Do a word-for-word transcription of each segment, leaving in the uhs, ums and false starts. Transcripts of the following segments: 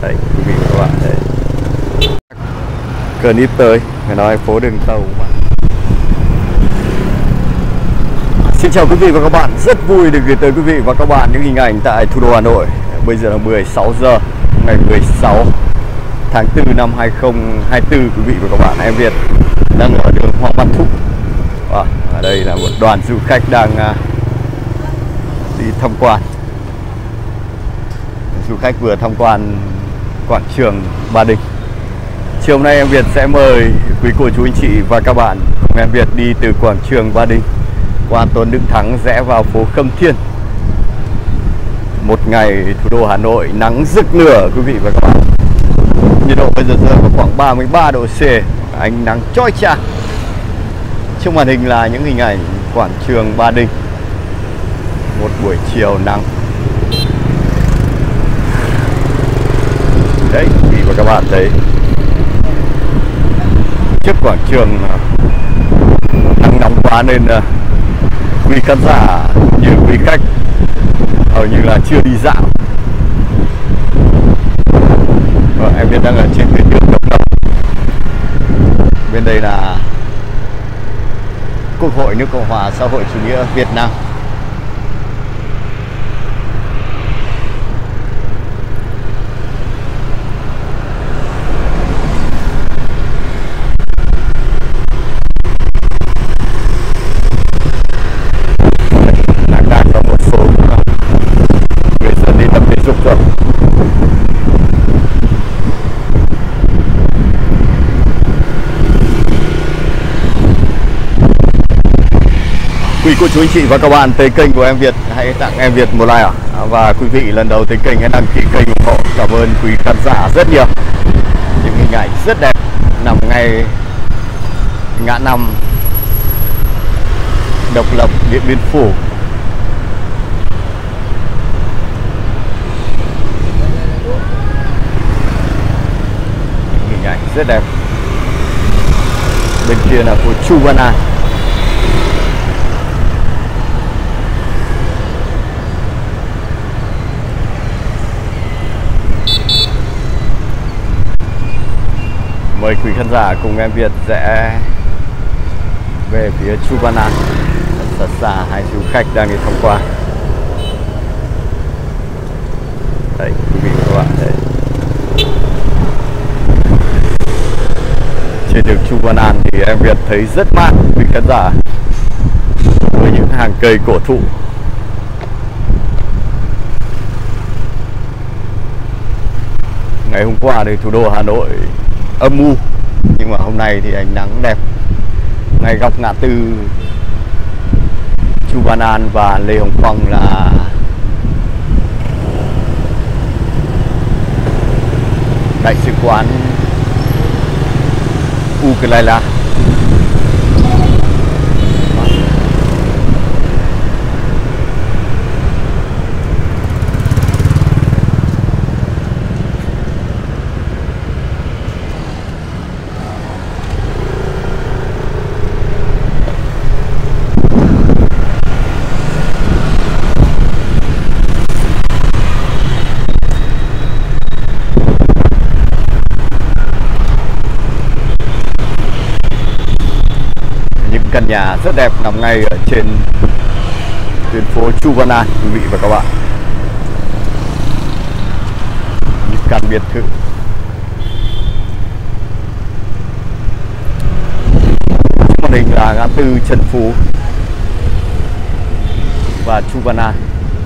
Đấy quý vị và các bạn đấy. Cơn ít tới, phải nói phố đường tàu. Xin chào quý vị và các bạn, rất vui được gửi tới quý vị và các bạn những hình ảnh tại thủ đô Hà Nội. Bây giờ là mười sáu giờ ngày mười sáu tháng tư năm hai không hai tư. Quý vị và các bạn, em Việt đang ở đường Hoàng Văn Thụ. À, ở đây là một đoàn du khách đang uh, đi tham quan. Du khách vừa tham quan quảng trường Ba Đình. Chiều hôm nay em Việt sẽ mời quý cô chú anh chị và các bạn cùng em Việt đi từ quảng trường Ba Đình qua Tôn Đức Thắng rẽ vào phố Khâm Thiên. Một ngày thủ đô Hà Nội nắng rực lửa quý vị và các bạn. Nhiệt độ bây giờ rơi vào khoảng ba mươi ba độ C, ánh nắng chói chang. Trước màn hình là những hình ảnh quảng trường Ba Đình một buổi chiều nắng. Đấy quý vị và các bạn thấy trước quảng trường nắng nóng quá nên quý khán giả như quý khách hầu như là chưa đi dạo. Và em biết đang ở trên tuyến đường Độc Lập. Bên đây là Quốc hội nước Cộng hòa xã hội chủ nghĩa Việt Nam. Quý cô chú anh chị và các bạn tới kênh của em Việt hãy tặng em Việt một like ạ. À? Và quý vị lần đầu tới kênh hãy đăng ký kênh ủng hộ. Cảm ơn quý khán giả rất nhiều. Những hình ảnh rất đẹp nằm ngay ngã năm Độc Lập, Điện Biên Phủ. Những hình ảnh rất đẹp. Bên kia là phố Chu Văn An. Mời quý khán giả cùng em Việt sẽ về phía Chu Văn An. Rất xa hai du khách đang đi tham quan. Đấy quý vị và các bạn thấy trên đường Chu Văn An thì em Việt thấy rất mát quý khán giả với những hàng cây cổ thụ. Ngày hôm qua thì thủ đô Hà Nội âm u, nhưng mà hôm nay thì ánh nắng đẹp. Ngay góc ngã tư Chu Văn An và Lê Hồng Phong là đại sứ quán Ukraine. Căn nhà rất đẹp nằm ngay ở trên tuyến phố Chu Văn An quý vị và các bạn. Những căn biệt thự. Màn hình là ngã tư Trần Phú và Chu Văn An.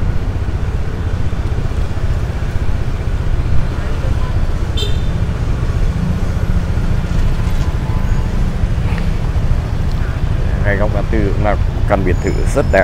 Ngay góc ngã tư cũng là căn biệt thự rất đẹp.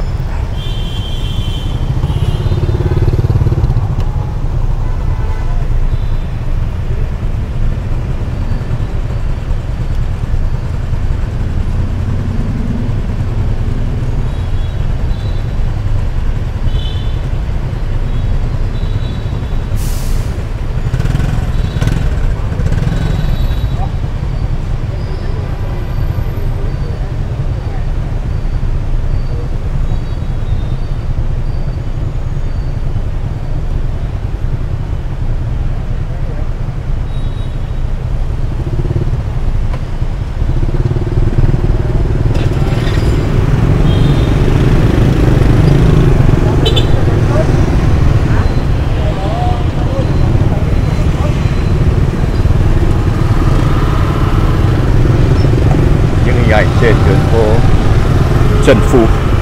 Trần Phú.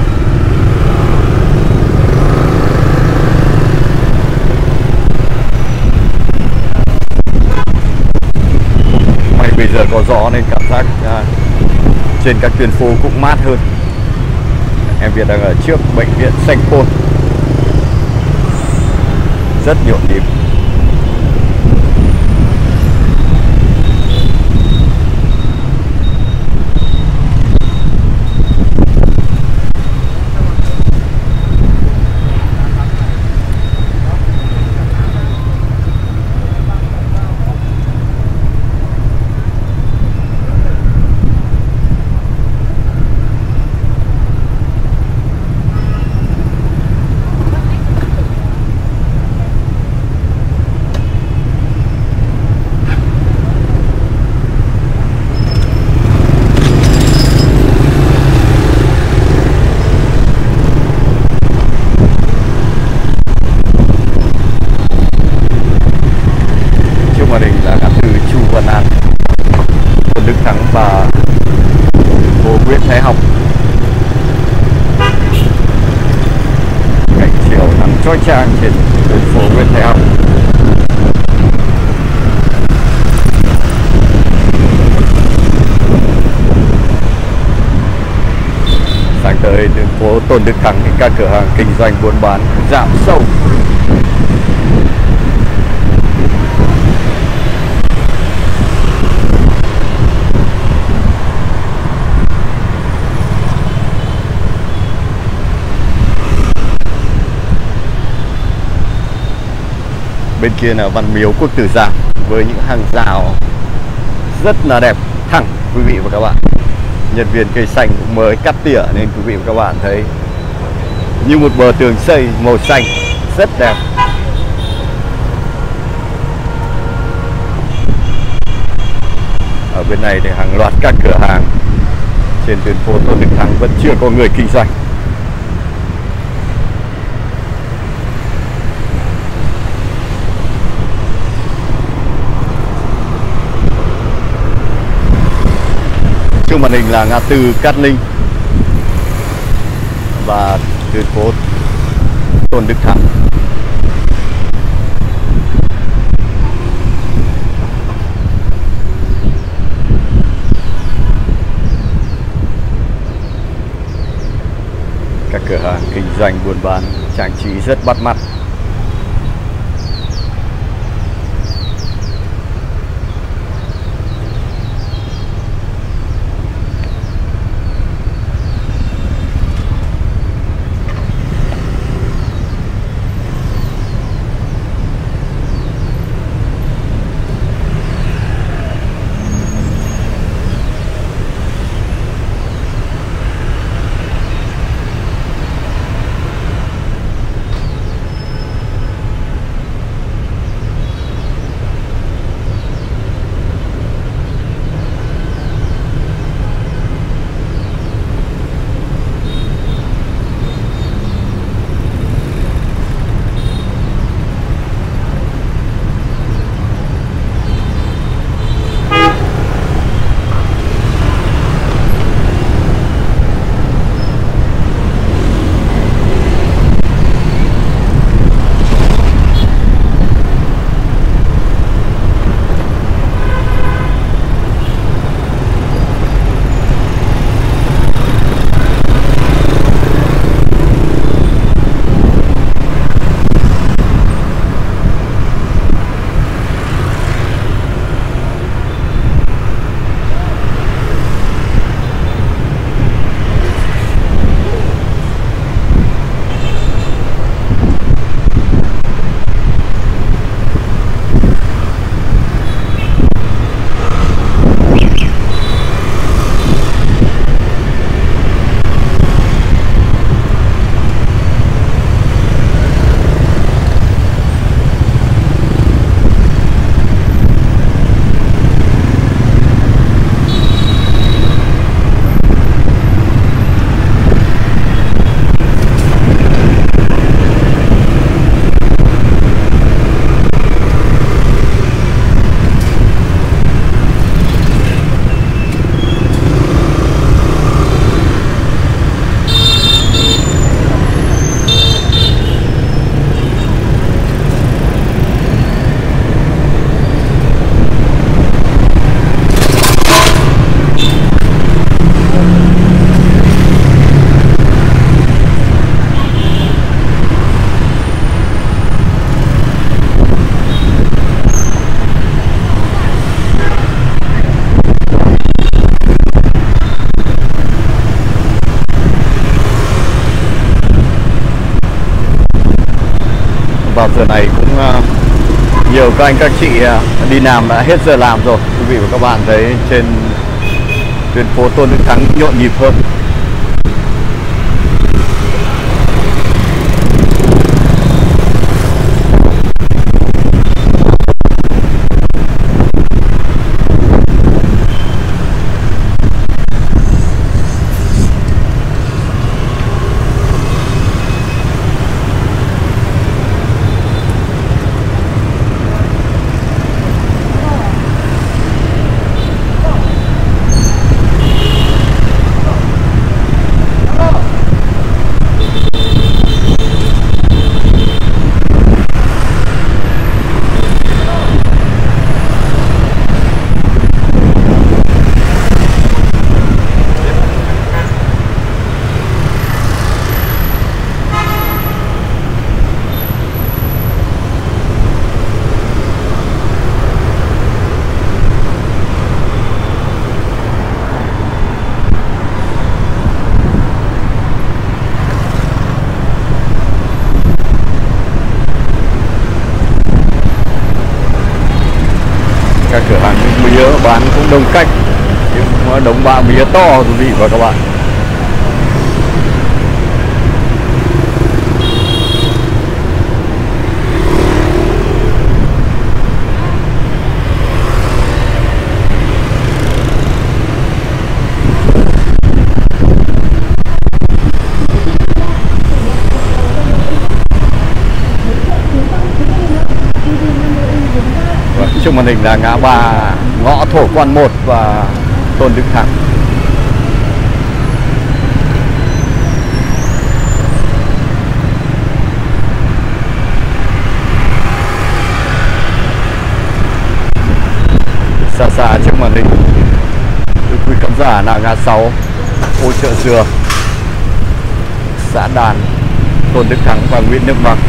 May bây giờ có gió nên cảm giác à, trên các tuyến phố cũng mát hơn. Em Việt đang ở trước bệnh viện Sanh Pôn, rất nhộn nhịp. Và phố Nguyễn Thái Học, cảnh chiều nắng chói chang trên tuyến phố Nguyễn Thái Học. Sang tới tuyến phố Tôn Đức Thắng thì các cửa hàng kinh doanh buôn bán giảm sâu. Bên kia là Văn Miếu Quốc Tử Giám với những hàng rào rất là đẹp thẳng quý vị và các bạn. Nhân viên cây xanh cũng mới cắt tỉa nên quý vị và các bạn thấy như một bờ tường xây màu xanh rất đẹp. Ở bên này thì hàng loạt các cửa hàng trên tuyến phố Tôn Đức Thắng vẫn chưa có người kinh doanh. Trước màn hình là ngã tư Cát Linh và tuyến phố Tôn Đức Thắng. Các cửa hàng kinh doanh buôn bán trang trí rất bắt mắt. giờ này cũng uh, nhiều các anh các chị uh, đi làm đã hết giờ làm rồi. Quý vị và các bạn thấy trên tuyến phố Tôn Đức Thắng nhộn nhịp hơn. Các cửa hàng mía bán cũng đông khách, nhưng đống bạ mía to quý vị và các bạn. Trước màn hình là ngã ba ngõ Thổ Quan một và Tôn Đức Thắng. Xa xa trước màn hình quý khán giả là ngã sáu phố Chợ Dừa, xã Đàn, Tôn Đức Thắng và Nguyễn Nước Bằng.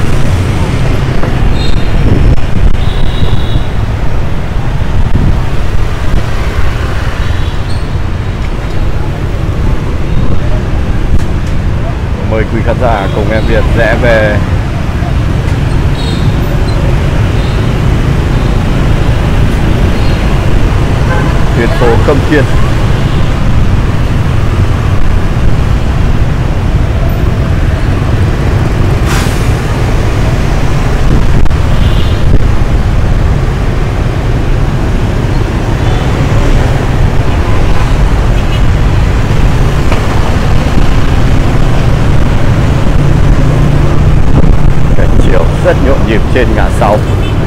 Mời quý khán giả cùng em Việt rẽ về tuyến phố Khâm Thiên. Rất nhộn nhịp trên ngã sáu.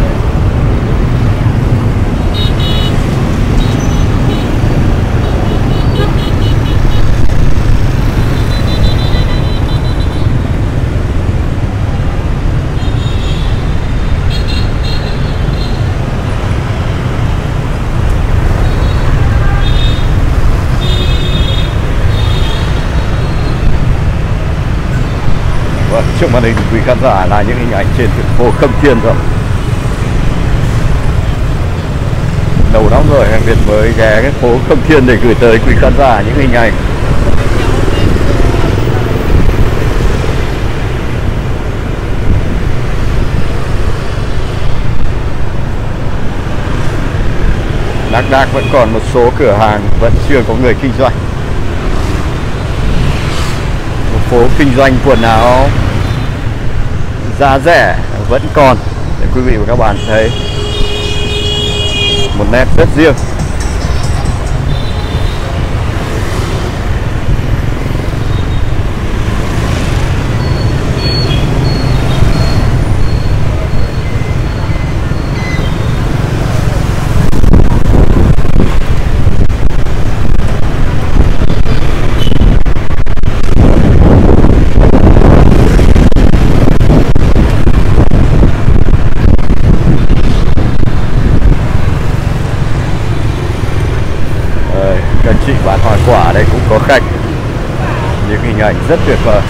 Trước màn hình quý khán giả là những hình ảnh trên tuyến phố Khâm Thiên rồi. Đầu năm rồi em Việt mới ghé cái phố Khâm Thiên để gửi tới quý khán giả những hình ảnh lác đác vẫn còn một số cửa hàng vẫn chưa có người kinh doanh. Một phố kinh doanh quần áo giá rẻ vẫn còn để quý vị và các bạn thấy một nét rất riêng. Các chị bán hoa quả đây cũng có khách, những hình ảnh rất tuyệt vời.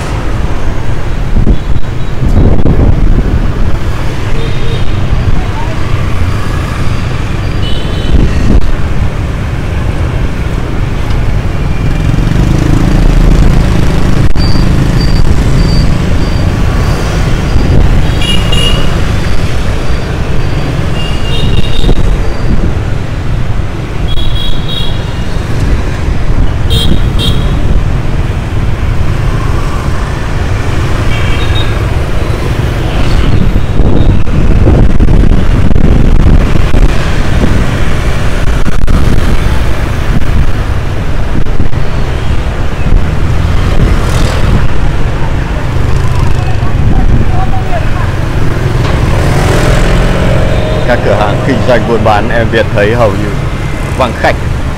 cửa hàng kinh doanh buôn bán em Việt thấy hầu như vắng khách.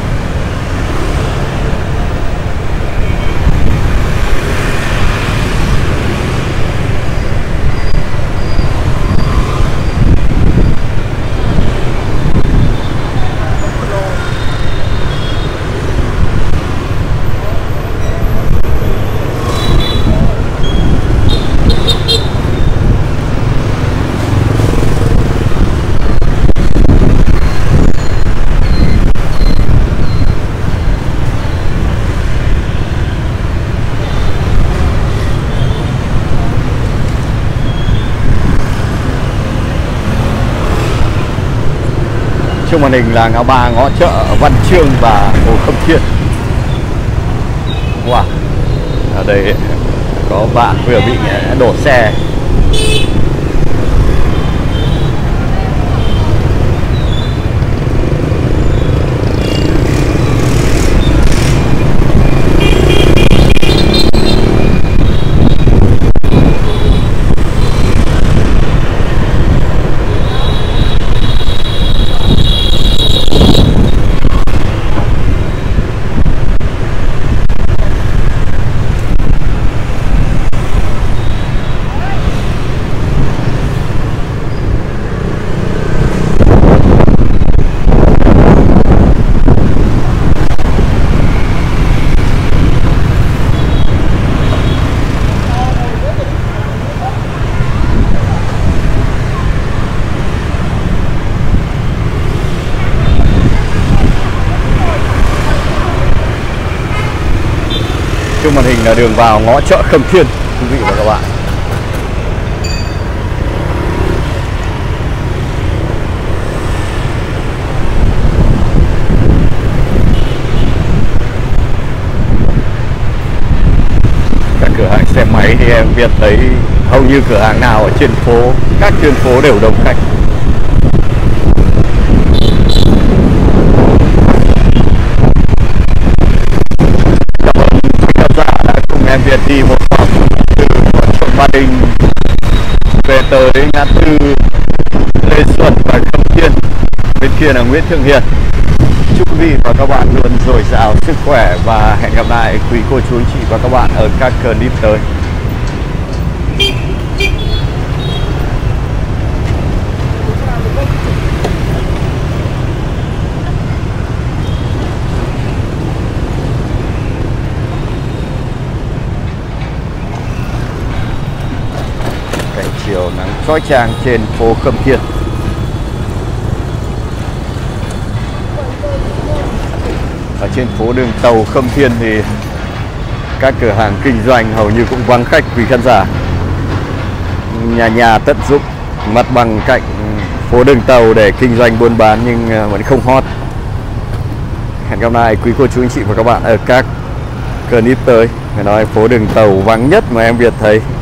Trước màn hình là ngã ba ngõ chợ Văn Chương và Hồ Khâm Thiên. Wow, ở đây có bạn vừa bị đổ xe. Trước màn hình là đường vào ngõ chợ Khâm Thiên, quý vị và các bạn. Các cửa hàng xe máy thì em Việt thấy hầu như cửa hàng nào ở trên phố, các tuyến phố đều đông khách. Em Việt đi một vòng từ quận Ba Đình về tới ngã tư Lê Duẩn và Khâm Thiên, bên kia là Nguyễn Thượng Hiền. Chúc quý vị và các bạn luôn dồi dào sức khỏe và hẹn gặp lại quý cô chú anh chị và các bạn ở các clip tới. Chiều nắng chói chang trên phố Khâm Thiên. Ở trên phố đường tàu Khâm Thiên thì các cửa hàng kinh doanh hầu như cũng vắng khách quý khán giả. Nhà nhà tận dụng mặt bằng cạnh phố đường tàu để kinh doanh buôn bán nhưng vẫn không hot. Hẹn gặp lại quý cô chú anh chị và các bạn ở các clip tới. Phải nói phố đường tàu vắng nhất mà em Việt thấy.